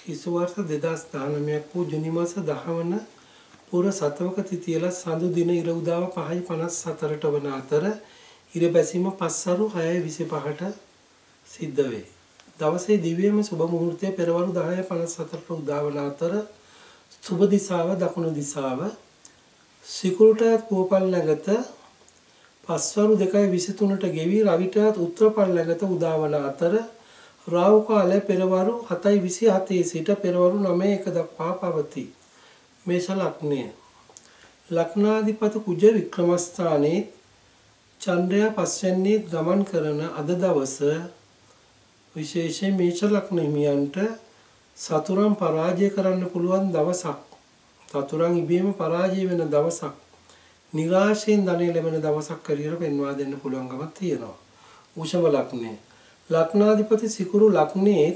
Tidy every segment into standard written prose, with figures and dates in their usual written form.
කිසු වර්ෂ 2019ක් වූ ජුනි මාස 10 වන පුර සතවක තිතියල සඳු දින ඉර උදාව 5:54ට වන අතර ඉර බැසීම පස්වරු 6:25ට සිද්ධ වේ. දවසේ දිව්‍යම සුබ මුහුර්තය පෙරවරු 10:54ට උදා වන අතර සුබ දිශාව දකුණු දිශාව සිකුරුටත් පූපල් නැගත පස්වරු 2:23ට ගෙවි රවිටත් උත්තර පල්ලගත උදා වන අතර රාහු කාලය පෙරවරු 7:27 සිට පෙරවරු 9:01 දක්වා පවතී. මේෂ ලග්නය. ලග්නාධිපති කුජ වික්‍රමස්ථානයේ චන්ද්‍රයා පස්වැන්නේ ගමන් කරන අද දවස විශේෂයෙන් මේෂ ලග්න හිමියන්ට සතුරන් පරාජය කරන්න පුළුවන් දවසක්. සතුරන් ඉබේම පරාජය වෙන දවසක්. නිරාශයෙන් ධනෙ ලැබෙන දවසක් කරියර පෙන්වා දෙන්න පුළුවන්කමක් තියෙනවා. වෘෂභ ලග්නය. ලග්නාධිපති සිකුරු ලග්නයේ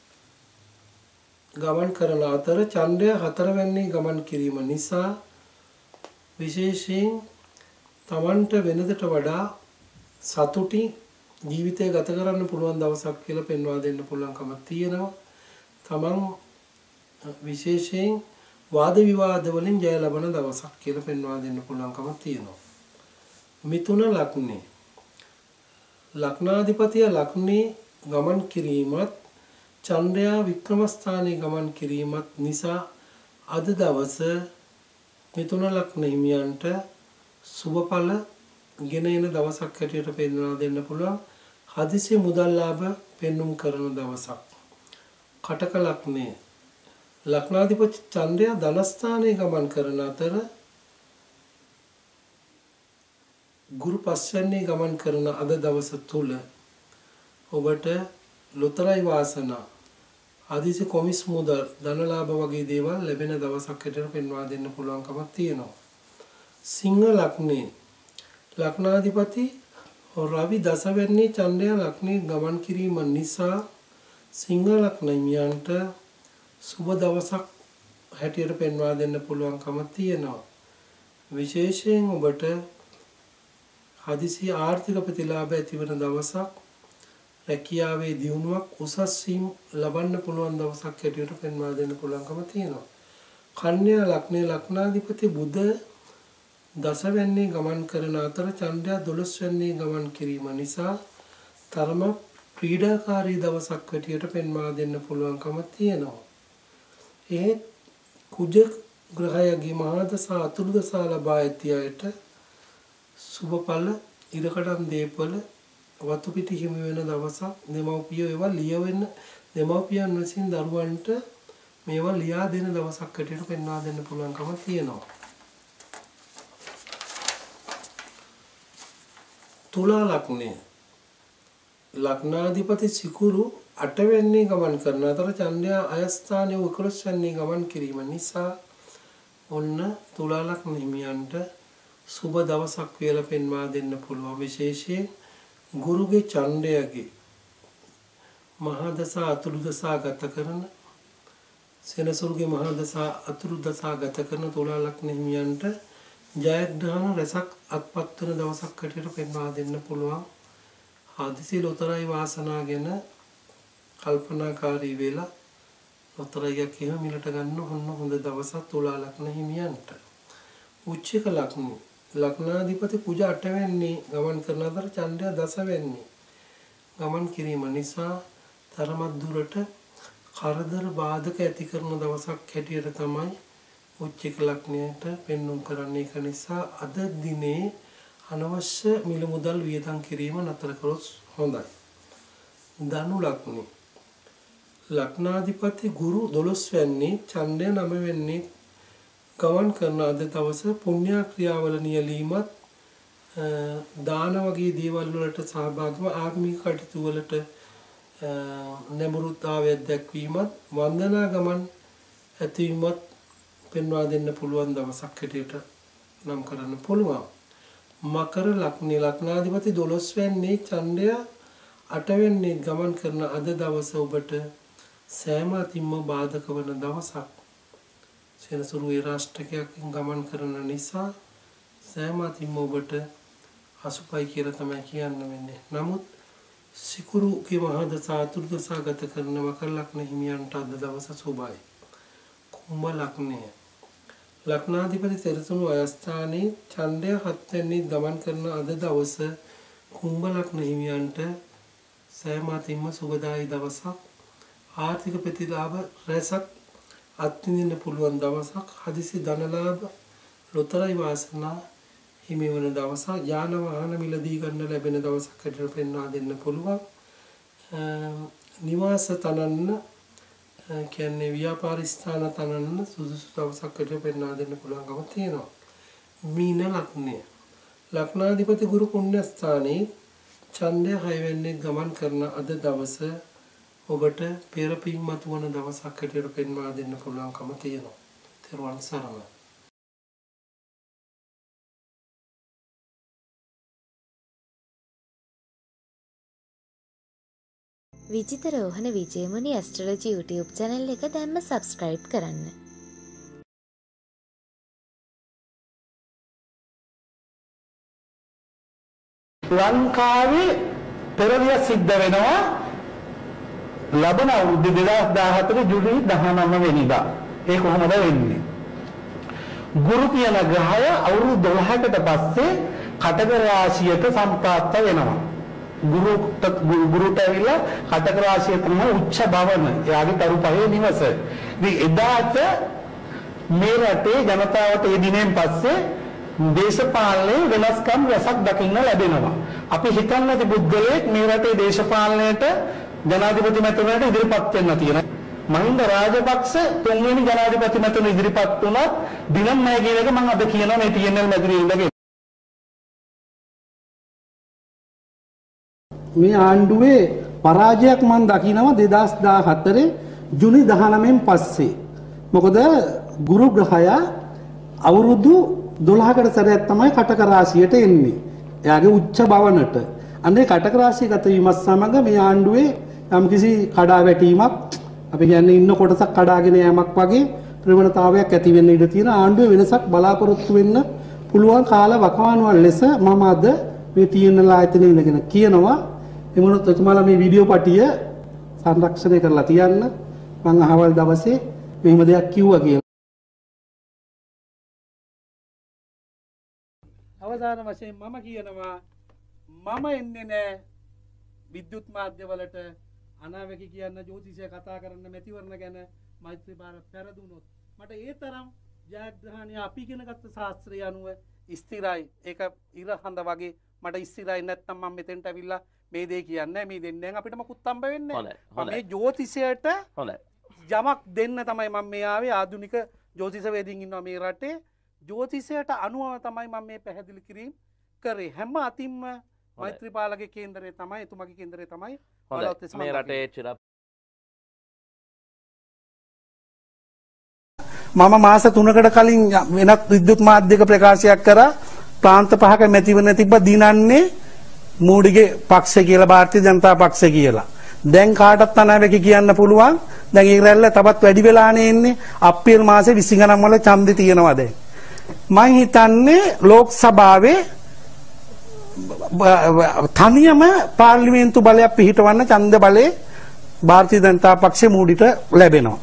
ගමන් කරන අතර චන්ද්‍රයා 4 වැන්නේ ගමන් කිරීම නිසා විශේෂයෙන් තමන්ට වෙනදට වඩා සතුටින් ජීවිතය ගත කරන්න පුළුවන් දවසක් කියලා පෙන්වා දෙන්න පුළුවන්කමක් තියෙනවා. තමන් විශේෂයෙන් වාද විවාද වලින් ජය ලබන දවසක් කියලා පෙන්වා දෙන්න පුළුවන්කමක් තියෙනවා. මිථුන ලග්නේ. ලග්නාධිපතිය ලග්නේ ගමන් කිරීමත් චන්ද්‍රයා වික්‍රමස්ථානයේ ගමන් කිරීමත් නිසා අද දවස මිථුන ලග්න හිමියන්ට සුබඵල ගෙන එන දවසක් හැටියට පෙන්වා දෙන්න පුළුවන්. හදිසි මුදල් ලාභ පෙන්눔 කරන දවසක්. කටක ලග්නය. ලග්නාධිපති චන්ද්‍රයා ධනස්ථානයේ ගමන් කරන අතර ගුරු පස්වැන්නේ ගමන් කරන අද දවස තුල ඔබට ලොතරැයි වාසනා ආදිසි කොමිස් මුදල් ධන ලාභ වගේ දේවල් ලැබෙන දවසක් හැටියට පෙන්වා දෙන්න පුළුවන්කමක් තියෙනවා. සිංහ ලග්නේ. ලග්නාධිපති රවි දසවැන්නේ චන්ද්‍රයා ලග්නේ ගමන් කිරීම නිසා සිංහ ලග්න හිමියන්ට සුබ දවසක් හැටියට පෙන්වා දෙන්න පුළුවන්කම තියෙනවා. විශේෂයෙන් ඔබට හදිසි ආර්ථික ප්‍රතිලාභ ඇතිවන දවසක්, රැකියාවේ දියුණුවක් උසස් වීම ලබන්න පුළුවන් දවසක් හැටියට පෙන්වා දෙන්න පුළුවන්කම තියෙනවා. කන්‍යා ලග්නයේ ලග්නාධිපති බුධ දසවැන්නේ ගමන් කරන අතර චන්ද්‍රයා 12 වැන්නේ ගමන් කිරීම නිසා තරම ක්‍රීඩාකාරී දවසක් හැටියට පෙන්වා දෙන්න පුළුවන්කම තියෙනවා. ඒ කුජ ග්‍රහයගේ මහාදසා අතුරුදසා ලබා ඇති අයට සුබඵල ඉරකඩම් දීපවල වතු පිටි හිමි වෙන දවසක්. දෙමව්පියෝ ඒවා ලියවෙන දෙමව්පියන් විසින් දරුවන්ට මේවා ලියා දෙන දවසක් හැටියට පෙන්වා දෙන්න පුළුවන්කම තියෙනවා. තුලා ලග්නය. ලග්නාධිපති සිකුරු 8 වැන්නේ ගමන් කරන අතර චන්ද්‍රයා අයස්ථානයේ 11 වැන්නේ ගමන් කිරීම නිසා ඔන්න තුලා ලග්න හිමියන්ට සුබ දවසක් කියලා පෙන්වා දෙන්න පුළුවන්. විශේෂයෙන් ගුරුගේ චන්ද්‍රයාගේ මහා දසා අතුරු දසා ගත කරන සෙනසුරුගේ මහා දසා අතුරු දසා ගත කරන තුලා ලග්න හිමියන්ට ජයග්‍රහණ රසක් අත්පත් වෙන දවසක් හැටියට පෙන්වා දෙන්න පුළුවන්. හදිසි ලොතරැයි වාසනා ගැන කල්පනාකාරී වෙලා ලොතරැයියක් එහෙම මිලට ගන්න හොඳ දවසක් තුලා ලග්න හිමියන්ට. උච්චක ලග්න. ලග්නාධිපති කුජ 8 වැන්නේ ගමන් කරන අතර චන්ද්‍රයා 10 වැන්නේ ගමන් කිරීම නිසා තරමක් දුරට කරදර බාධක ඇති කරන දවසක් හැටියට තමයි උච්චක ලග්නයට පෙන්වුම් කරන්නේ. ඒක නිසා අද දිනේ අනවශ්‍ය මිල මුදල් වියදම් කිරීම නතර කරොත් හොඳයි. ධනු ලග්නය. ලග්නාධිපති ගුරු 12 වැන්නේ චන්ද්‍රයා 9 වැන්නේ ගමන් කරන අද දවස පුණ්‍ය ක්‍රියාවල නියැලීමත් දාන වගේ දේවල් වලට සහභාගීව ආගමික කටයුතු වලට නැඹුරුතාවයක් දැක්වීමත් වන්දනා ගමන් ඇතිවීමත් පෙන්වා දෙන්න පුළුවන් දවසක් හැටියට නම් කරන්න පුළුවන්. මකර ලග්නේ ලග්නාධිපති 12 වැන්නේ චන්ද්‍රයා 8 වැන්නේ ගමන් කරන අද දවස ඔබට සෑම අතින්ම බාධක වන දවසක්. සෙනසුරු රාෂ්ට්‍රකයක් ගමන් කරන නිසා සෑම අතින්ම ඔබට අසුපයි කියලා තමයි කියන්න වෙන්නේ. නමුත් සිකුරුගේ මහා දසා අතුරුදසා ගත කරන මකර ලග්න හිමියන්ට අද දවස සුභයි. කුම්භ ලග්නය. ලග්නාධිපති තෙරතුණු අයස්ථානයේ ඡන්දය 7 වෙනි ගමන් කරන අද දවස කුම්භ ලග්න හිමියන්ට සෑම අතින්ම සුබදායි දවසක්. ආර්ථික ප්‍රතිලාභ රැසක් අත්විඳින්න පුළුවන් දවසක්. හදිසි ධනලාභ ලොතරැයි වාසනා හිමි වන දවසක්. යාන වාහන මිලදී ගන්න ලැබෙන දවසක් හැටියට පෙන්වා දෙන්න පුළුවන්. නිවාස තනන්න කියන්නේ ව්‍යාපාර ස්ථාන තනන්න සුදුසු දවසක් හැටියට පෙන්වා දෙන්න පුළුවන්කම තියෙනවා. මීන ලග්නය. ලග්නාධිපති ගුරු පුණ්‍ය ස්ථානයේ ඡන්දය 6 වෙනි ගමන් කරන අද දවස ඔබට පෙරපින් මතුවන දවසක් හැටියට පෙන්වා දෙන්න පුළුවන්කම තියෙනවා. තෙරුවන් සරණයි. Vichitha Rohana Wijayamuni astrology YouTube channel එක දැන්ම subscribe කරන්න. ලංකාවේ පෙරළිය සිද්ධ වෙනවා ලබන අවුරුදු 2014 ජූලි 19 වෙනිදා. ඒ කොහොමද වෙන්නේ? ගුරු කියන ග්‍රහය අවුරුදු 12කට පස්සේ කටක රාශියට සම්ප්‍රාප්ත වෙනවා. ගුරුට ඇවිල්ලා කටක රාශිය තමයි උච්ච භවන. එයාගේ තරු පහේ නිවස. ඉතින් එදාට මේ රටේ ජනතාවට ඒ දිනෙන් පස්සේ දේශපාලනයේ වෙනස්කම් රසක් දකින්න ලැබෙනවා. අපි හිතන්නේ නැති පුද්ගලයෙක් මේ රටේ දේශපාලනයට ජනාධිපති මැතිවරණයට ඉදිරිපත් වෙන්න තියෙනවා. මහින්ද රාජපක්ෂ තුන්වෙනි ජනාධිපති මැතිවරණ ඉදිරිපත් වුණා දිනම් නැහැ කියන එක මම අද කියනවා මේ TNL මැදිරියේ ඉඳගෙන. මේ ආණ්ඩුවේ පරාජයක් මම දකිනවා 2014 ජුනි 19න් පස්සේ. මොකද ගුරු ග්‍රහය අවුරුදු 12කට සැරයක් තමයි කටක රාශියට එන්නේ. එයාගේ උච්ච භවනට. අනේ කටක රාශිය ගත වීමත් සමග මේ ආණ්ඩුවේ යම්කිසි කඩා වැටීමක් අපි කියන්නේ ඉන්න කොටසක් කඩාගෙන යෑමක් වගේ ප්‍රවණතාවයක් ඇති වෙන්න ඉඩ තියෙන ආණ්ඩුවේ වෙනසක් බලාපොරොත්තු වෙන්න පුළුවන් කාල වකවානුවල් ලෙස මම අද මේ TNL ආයතනයේ ඉඳගෙන කියනවා. එමුණොත් ඔතමාලා මේ වීඩියෝ පටිය සංරක්ෂණය කරලා තියන්න. මම අහවල් දවසේ මෙහෙම දෙයක් කිව්වා කියලා. අවසාන වශයෙන් මම කියනවා මම එන්නේ නැහැ විද්‍යුත් මාධ්‍යවලට අනාවැකි කියන්න ජ්‍යොතිෂය කතා කරන්න මැතිවරණ ගැන මෛත්‍රීපාල පෙරදුනොත් මට ඒ තරම් ජයග්‍රහණය අපි ඉගෙන ගත්ත ශාස්ත්‍රය අනුව ස්ථිරයි. ඒක ඉර හඳ වගේ මට ස්ථිරයි නැත්නම් මම මෙතෙන්ට ඇවිල්ලා මේ දේ කියන්නේ මේ දෙන්නෙන් අපිට මොකුත් හම්බ වෙන්නේ නැහැ. මේ ජ්‍යොතිෂයට යමක් දෙන්න තමයි මම මේ ආවේ. ආධුනික ජ්‍යොතිෂවේදීන් ඉන්නවා මේ රටේ. ජ්‍යොතිෂයට අනුව තමයි මම මේ පැහැදිලි කිරීම කරේ. හැම අතින්ම මෛත්‍රීපාලගේ කේන්දරය තමයි එතුමාගේ කේන්දරය තමයි මේ රටේ චිර මම මාස 3කට කලින් වෙනත් විද්‍යුත් මාධ්‍යක ප්‍රකාශයක් කරා ප්‍රාන්ත පහක මැතිවරණ තිබ්බ දිනන්නේ මූඩිගේ පක්ෂය කියලා ಭಾರತೀಯ ජනතා පක්ෂය කියලා. දැන් කාටත් අනාවැකි කියන්න පුළුවන්. දැන් ඒ රැල්ල තවත් වැඩි වෙලානේ එන්නේ. අප්‍රේල් මාසේ 20 ගණන් වල ඡන්දෙ තියෙනවා දැන්. මම හිතන්නේ ලෝක සභාවේ තනියම පාර්ලිමේන්තු බලයක් පිහිටවන්න ඡන්ද බලේ ಭಾರತೀಯ ජනතා පක්ෂේ මූඩිට ලැබෙනවා.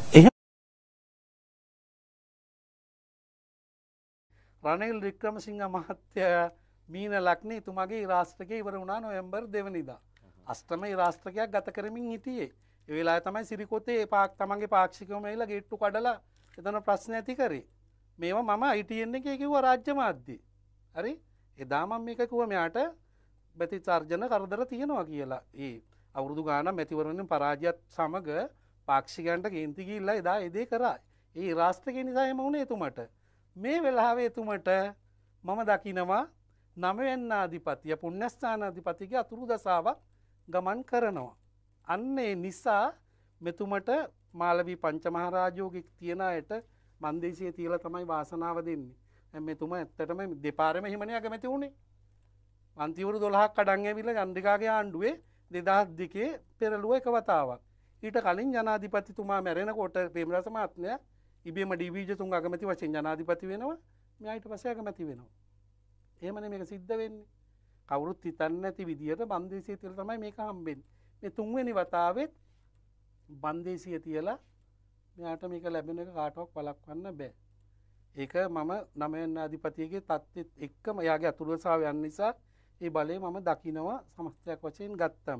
රනිල් වික්‍රමසිංහ මහත්තයා මීන ලග්නේ එතුමාගේ රාෂ්ට්‍රකයේ ඉවර වුණා නොවැම්බර් 2 වෙනිදා. අෂ්ටමයි රාෂ්ට්‍රකයක් ගත කරමින් හිටියේ. ඒ වෙලාවේ තමයි සිරිකොතේ තමන්ගේ පාක්ෂිකවම ඇවිල්ලා ගේට්ටු කඩලා එතන ප්‍රශ්න ඇති කරේ. මේවා මම ITN එකේ කිව්වා රාජ්‍ය මාධ්‍යේ. හරි? එදා මම මේක කිව්වා මෙයාට ප්‍රතිචාර්ජන කරදර තියෙනවා කියලා. ඒ අවුරුදු ගානක් මැතිවරණයෙන් පරාජයත් සමග පාක්ෂිකයන්ට කේන්ති ගිහිල්ලා එදා ඒ දේ කරා. ඒ රාෂ්ට්‍රකේ නිසා එහෙම වුණේ එතුමට. මේ වෙලාවේ එතුමට මම දකිනවා 9 වෙනි අධිපතිය පුණ්‍යස්ථාන අධිපතිගේ අතුරු දසාවක් ගමන් කරනවා. අන්න ඒ නිසා මෙතුමට මාලවී පංචමහරජෝගේ තියන අයට මන්දේසියේ තියලා තමයි වාසනාව දෙන්නේ. දැන් මෙතුමා ඇත්තටම දෙපාරෙම හිමනේ අගමැති වුණේ. මන්ත්‍රීවරු 12ක් අඩන් ඇවිල්ලා චන්ද්‍රිකාගේ ආණ්ඩුවේ 2002 පෙරළුව එක වතාවක්. ඊට කලින් ජනාධිපතිතුමා මැරෙනකොට ප්‍රේමරස මහත්මයා ඉබේම ඩීවීජතුංග අගමැති වශයෙන් ජනාධිපති වෙනවා. මෙයා ඊට පස්සේ අගමැති වෙනවා. එහෙමනේ මේක සිද්ධ වෙන්නේ. කවුරුත් හිතන්නේ නැති විදියට බන්දේසිය තියලා තමයි මේක හම්බෙන්නේ. මේ තුන්වෙනි වතාවෙත් බන්දේසිය තියලා මෙයාට මේක ලැබෙන එක කාටවත් වළක්වන්න බෑ. ඒක මම 9 වෙනි අධිපතියගේ තත්ත්වෙත් එක්කම එයාගේ අතුරුසාව යන නිසා ඒ බලය මම දකිනවා සමස්තයක් වශයෙන් ගත්තම.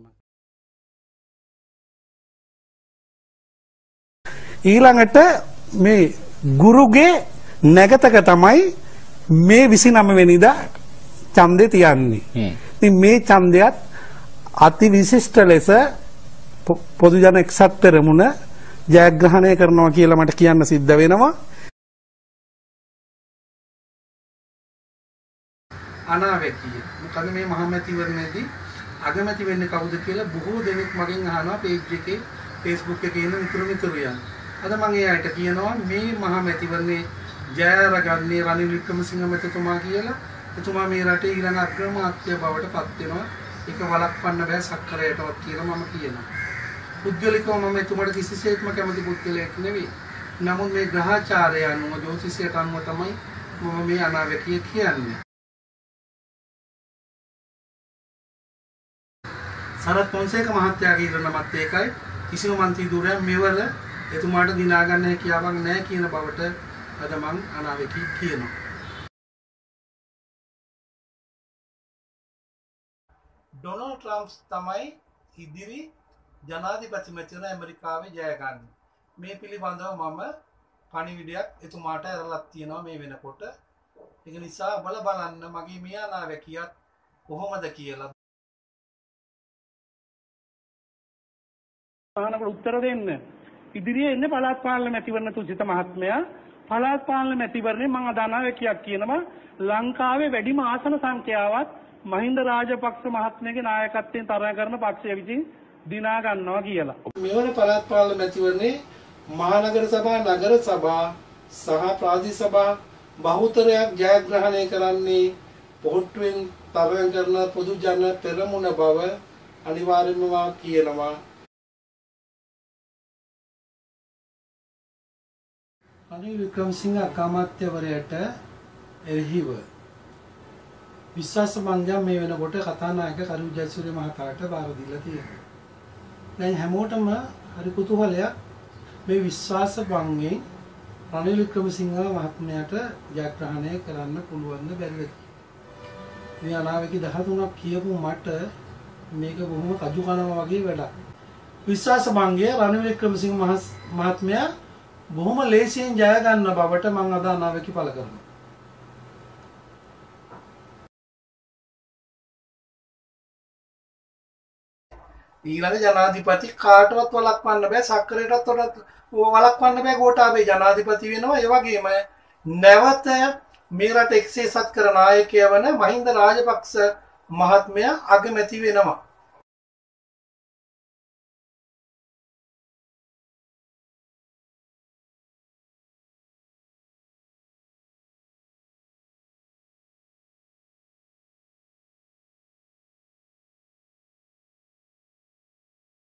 ඊළඟට මේ ගුරුගේ නැගතක තමයි මේ 29 වෙනිදා ඡන්දේ තියන්නේ. ඉතින් මේ ඡන්දයත් අති විශිෂ්ට ලෙස පොදු ජන එක්සත් පෙරමුණ ජයග්‍රහණය කරනවා කියලා මට කියන්න සිද්ධ වෙනවා. අනාවැකිය. මොකද මේ මහමැතිවරණයේදී අගමැති වෙන්නේ කවුද කියලා බොහෝ දෙනෙක් මගෙන් අහනවා පේජ් එකේ Facebook එකේ ඉන්න මිතුරු යන. අද මම ඒ අයට කියනවා මේ මහමැතිවරණේ ජය අරගන්නේ රනිල් වික්‍රමසිංහ මැතිතුමා කියලා. එතුමා මේ රටේ ඊළඟ අග්‍රාමාත්‍ය බවට පත් වෙනවා. ඒක වළක්වන්න බෑ සක්කරයටවත් කියලා මම කියනවා. පුද්ගලිකව මම එතුමාට කිසිසේත්ම කැමති පුද්ගලයෙක් නෙවෙයි. නමුත් මේ ග්‍රහචාරය අනුව ජෝතිෂයට අනුව තමයි මම මේ අනාවැකිය කියන්නේ. සරත් පොන්සේක මහත්තයාගේ ඉරණමත් ඒකයි කිසිම මන්ත්‍රී ධූරයක් මෙවර එතුමාට දිනා ගන්න හැකියාවක් නැහැ කියන බවට අද මම අනාවැකී කියනවා. ඩොනල්ඩ් ට්‍රම්ප් තමයි ඉදිරි ජනාධිපතිමැතිවරණ ඇමරිකාවේ ජය ගන්න. මේ පිළිබඳව මම පණිවිඩයක් එතුමාට ඇරලක් තියෙනවා මේ වෙනකොට. ඒක නිසා බලන්න මගේ මේ අනාවැකියත් කොහොමද කියලා. අහනකොට උත්තර දෙන්න. ඉදිරියේ ඉන්නේ පළාත් පාලන මැතිවරණ තුසිත මහත්මයා. පළාත් පාලන මැතිවරණේ මම අද අනාවැකියක් කියනවා ලංකාවේ වැඩිම ආසන සංඛ්‍යාවත් මහින්ද රාජපක්ෂ මහත්මයාගේ නායකත්වයෙන් තරඟ කරන පක්ෂය විසින් දිනා ගන්නවා කියලා. මෙවන පළාත් පාලන මැතිවරණේ මහනගර සභා, නගර සභා සහ ප්‍රාදේශ සභා බහුතරයක් ජයග්‍රහණය කරන්නේ පොහොට්ටුවෙන් තරඟ කරන පොදු ජන පෙරමුණ බව අනිවාර්යයෙන්ම කියනවා. රනිල් වික්‍රමසිංහ අග්‍රාමාත්‍යවරයාට එරෙහිව විශ්වාස භංගයක් මේ වෙනකොට කතානායක කරු ජයසූරිය මහතාට බාර දීලා තියෙනවා. දැන් හැමෝටම හරි කුතුහලයක් මේ විශ්වාස භංගයෙන් රනිල් වික්‍රමසිංහ මහත්මයාට ජයග්‍රහණය කරන්න පුළුවන්ද බැරිද? මේ අනාවැකි 13ක් කියපු මට මේක බොහොම කජු කනවා වගේ වැඩක්. විශ්වාස භංගය රනිල් වික්‍රමසිංහ මහත්මයා බොහොම ලේසියෙන් ජය ගන්න බවට මම අද අනාවැකි පළ කරනවා. ඊළඟ ජනාධිපති කාටවත් වළක්වන්න බෑ, සක්කරයටවත් වළක්වන්න බෑ. ගෝඨාභය ජනාධිපති වෙනවා. ඒ වගේම නැවත මේ රට එක්සේසත් කර නායකයා වන මහින්ද රාජපක්ෂ මහත්මයා අගමැති වෙනවා.